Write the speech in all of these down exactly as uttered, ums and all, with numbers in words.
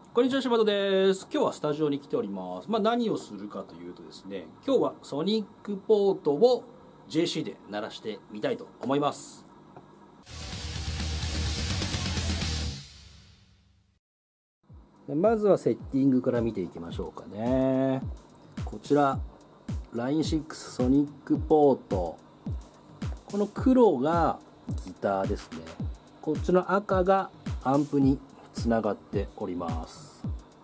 こんにちは、柴田です。今日はスタジオに来ております。まあ、何をするかというとですね、今日はソニックポートを ジェーシー で鳴らしてみたいと思います。まずはセッティングから見ていきましょうかね。こちら ラインシックス ソニックポート、この黒がギターですね。こっちの赤がアンプにつながっております。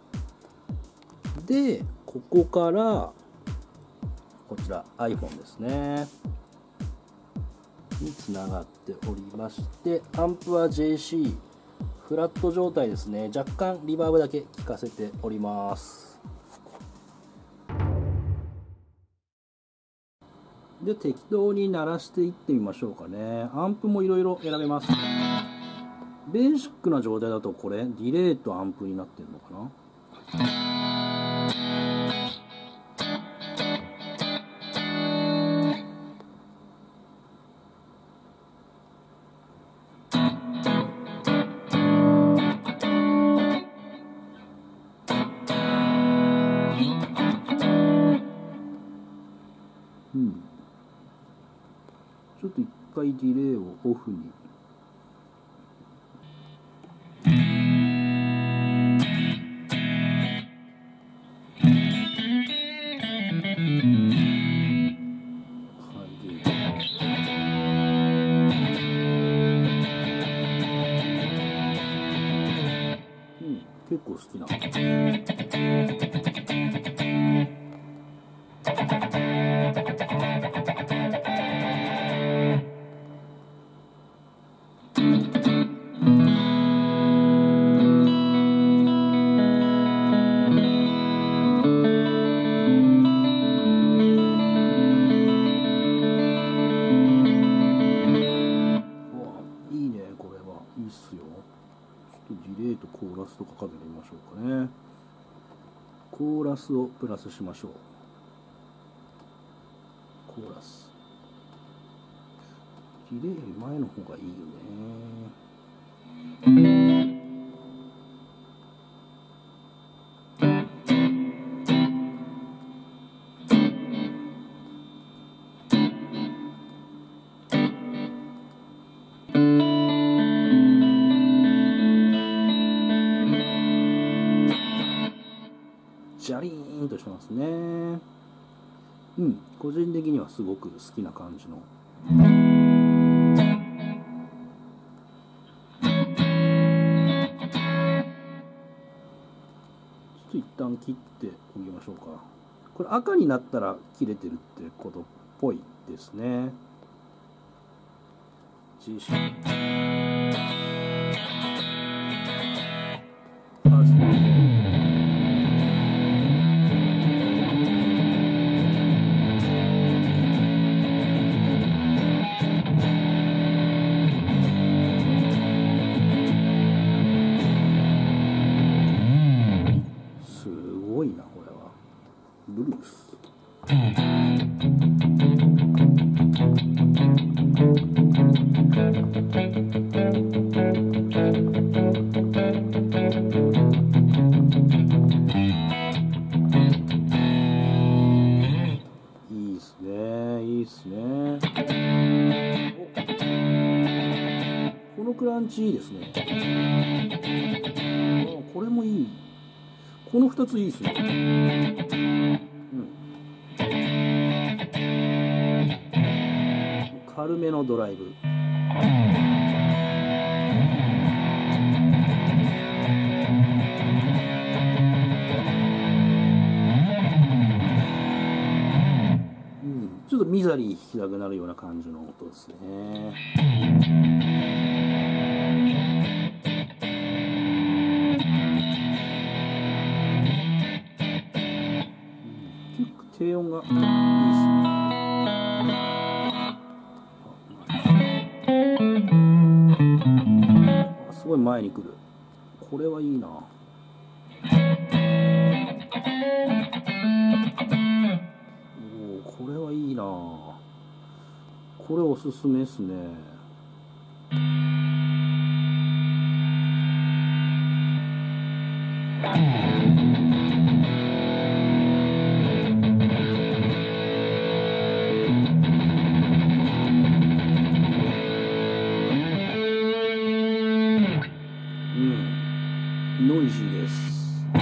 でここからこちら iPhone ですねにつながっておりまして、アンプは ジェーシー フラット状態ですね。若干リバーブだけ効かせております。で適当に鳴らしていってみましょうかね。アンプもいろいろ選べます。ベーシックな状態だとこれディレイとアンプになってるのかな。うん、ちょっと一回ディレイをオフに。うん、結構好きな。いいね、これはいいっすよ。ちょっとディレイとコーラスとかかけてみましょうかね。コーラスをプラスしましょう。コーラスディレイより前の方がいいよね。ジャリーンとしてますね。うん、個人的にはすごく好きな感じの。ちょっと一旦切っておきましょうか。これ赤になったら切れてるってことっぽいですね。ジーシー パズルブルース。いいっすね、いいっすね。このクランチいいですね。これもいい。このふたついいっすね。うん、軽めのドライブ。うん、ちょっとミザリー弾きたくなるような感じの音ですね。低音がいいですね。すごい前に来る。これはいいな。おお、これはいいな。これおすすめですね。 ノイジーです。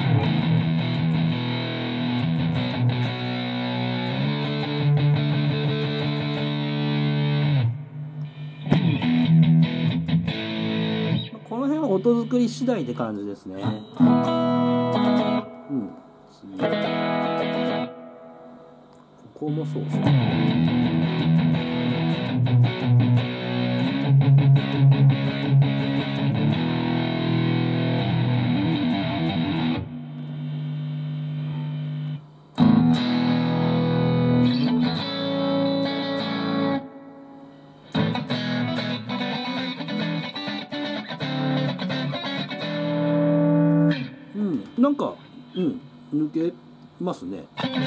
この辺は音作り次第って感じですね。うん。次。ここもそうですね。なんか、うん、抜けますね。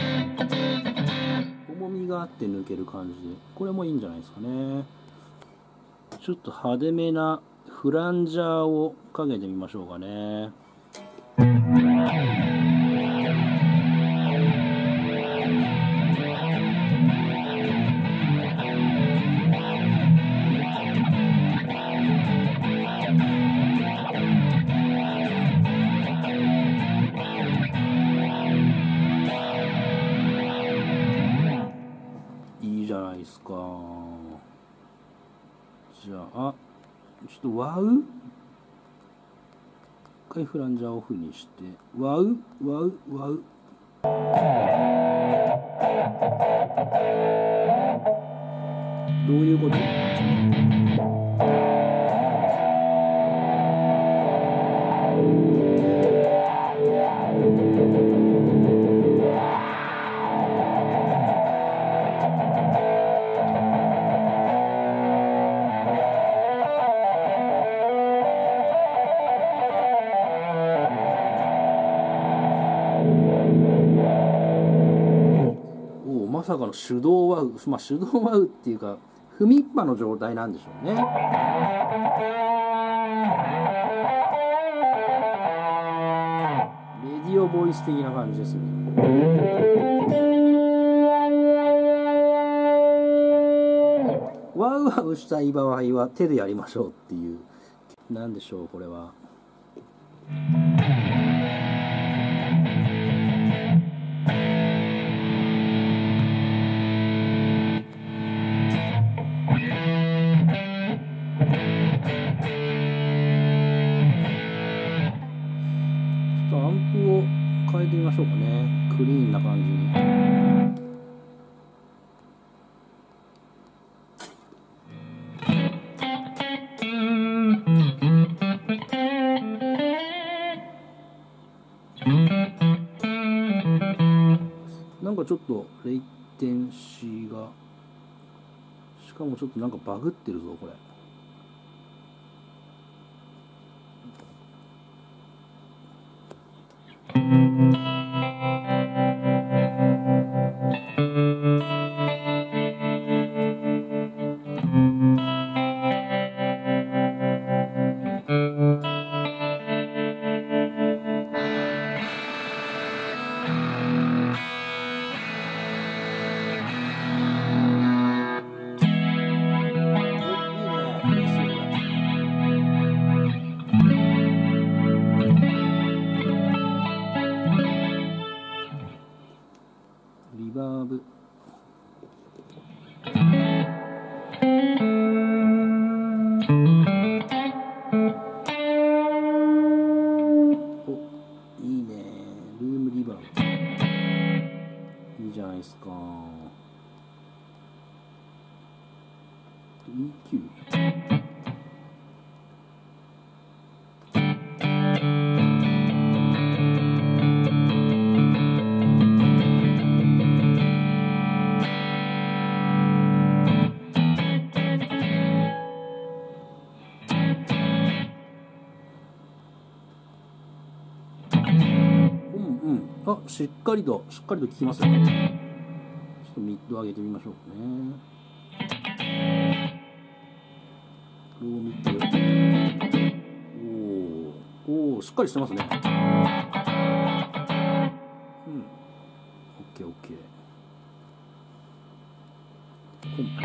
重みがあって抜ける感じで、これもいいんじゃないですかね。ちょっと派手めなフランジャーをかけてみましょうかね。ですか。じゃあちょっとワウ一回フランジャーオフにしてワウワウワウどういうこと？まさかの手動ワウ、まあ、手動ワウっていうか踏みっぱの状態なんでしょうね。レディオボイス的な感じですね。ワウワウしたい場合は手でやりましょうっていう、なんでしょうこれは。アンプを変えてみましょうかね。クリーンな感じに。なんかちょっとレイテンシーが、しかもちょっとなんかバグってるぞこれ。リバーブ。お、いいね。ルームリバーブ。いいじゃないですか。イーキュー。あ、しっかりとしっかりと効きますよね。ちょっとミッド上げてみましょうかね。ローミッド。おお、おお、しっかりしてますね。 コン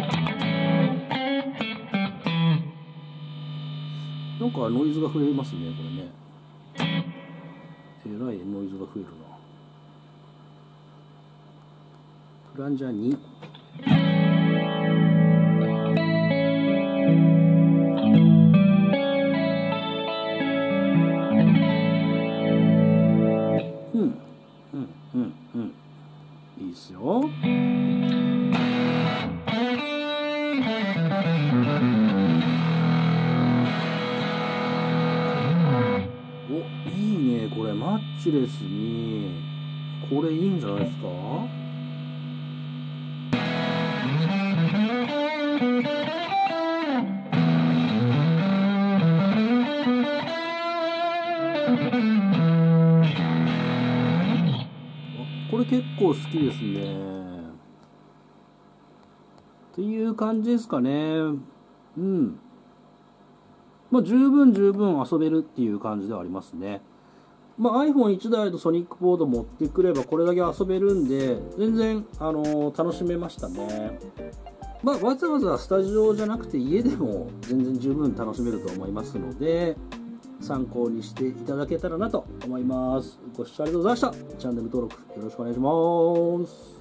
なんかノイズが増えますねこれね。えらいノイズが増えるな。フランジャーに。うんうんうんうんいいっすよ。お、いいねこれマッチレスにこれいいんじゃないですか。これ結構好きですね。っていう感じですかね。うん。まあ十分十分遊べるっていう感じではありますね。まあ、アイフォンいち 台とソニックボード持ってくればこれだけ遊べるんで全然、あのー、楽しめましたね。まあ、わざわざスタジオじゃなくて家でも全然十分楽しめると思いますので参考にしていただけたらなと思います。ご視聴ありがとうございました。チャンネル登録よろしくお願いします。